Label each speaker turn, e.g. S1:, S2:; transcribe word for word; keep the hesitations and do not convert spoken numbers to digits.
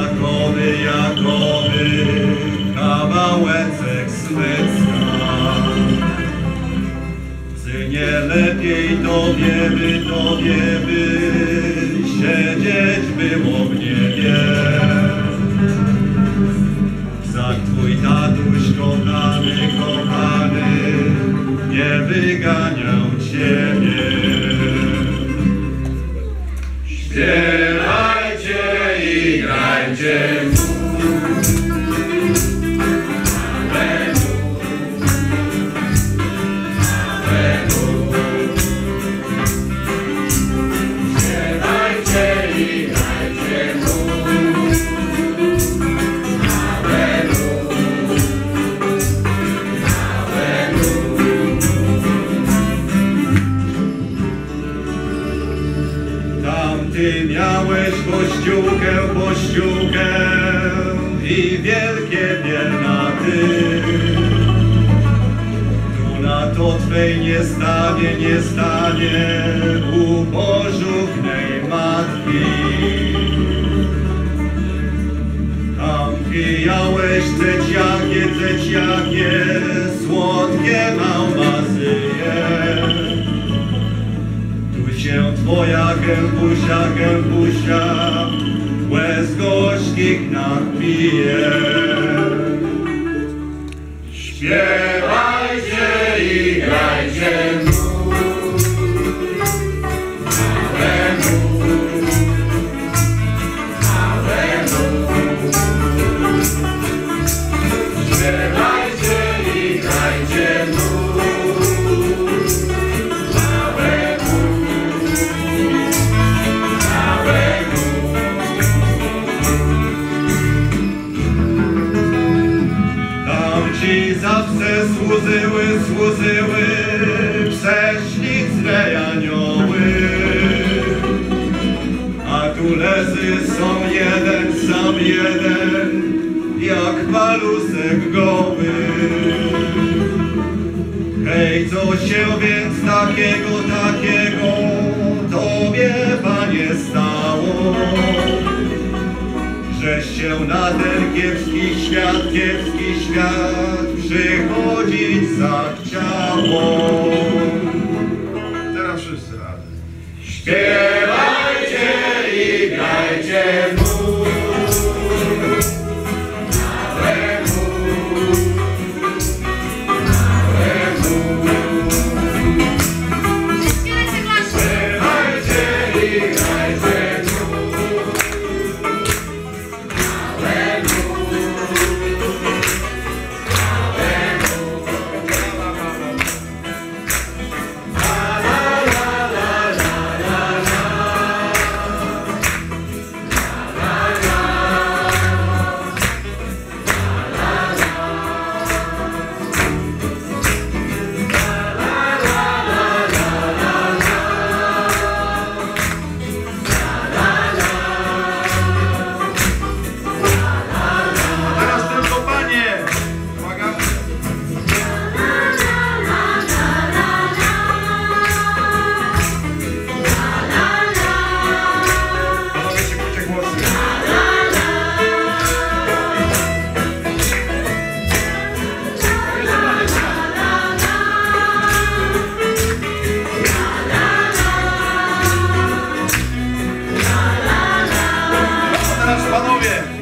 S1: jakoby, jakoby kawałeczek smycka. Czy nie lepiej tobie by, tobie by siedzieć było w niebie? Za twój tatuś kochany, kochany nie wyganiał ciebie. Śpiewajcie i grajcie mu. Ty miałeś pościółkę, pościółkę i wielkie piernaty. Tu na to twej nie stanie, nie stanie u pożuchnej matki. Tam pijałeś ceciakie, ceciakie, słodkie małmazyje. Się twoja gębusia, gębusia łez gorzkich napije. Śpiewajcie i grajcie mu. Śpiewajcie i grajcie mu. Ci zawsze służyły, służyły prześliczne anioły. A tu leży sam jeden, sam jeden, jak palusek goły. Hej, co się więc takiego, takiego tobie, Panie, stało? Żeś się na ten kiepski świat, kiepski świat przychodzić zachciało.
S2: Teraz wszyscy razem.
S1: Śpiewajcie i grajcie mu.
S2: Teraz panowie!